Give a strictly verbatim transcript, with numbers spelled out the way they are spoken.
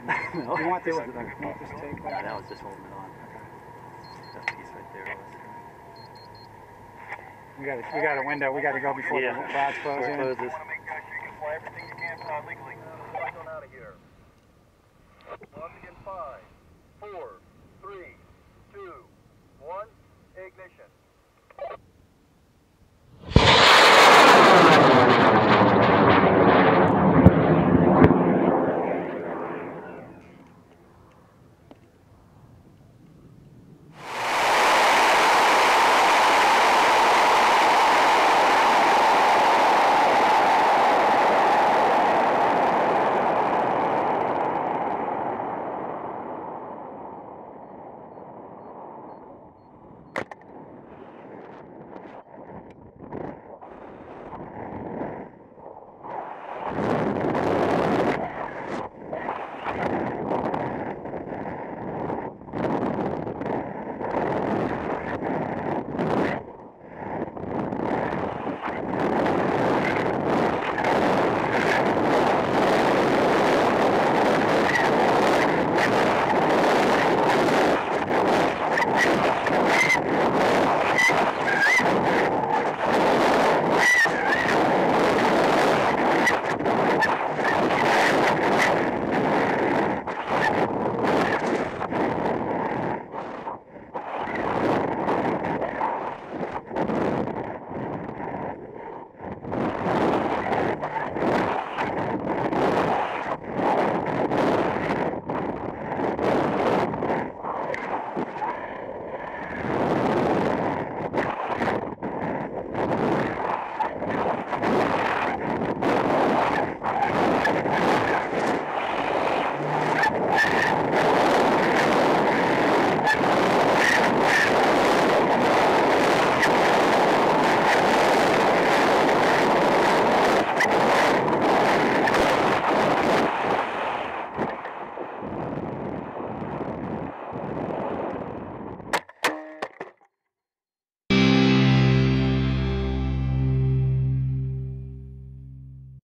No. You want this? You want this tape? No, that was just holding it on. That piece right there was. We got a, we got a window. We got to go before yeah. the clouds close in. Closes. I want to make sure you can fly everything you can uh, legally. Going out of here. Once again, five.